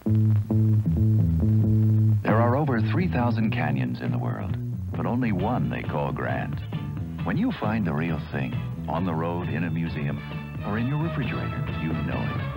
There are over 3,000 canyons in the world, but only one they call grand. When you find the real thing, on the road, in a museum, or in your refrigerator, you know it.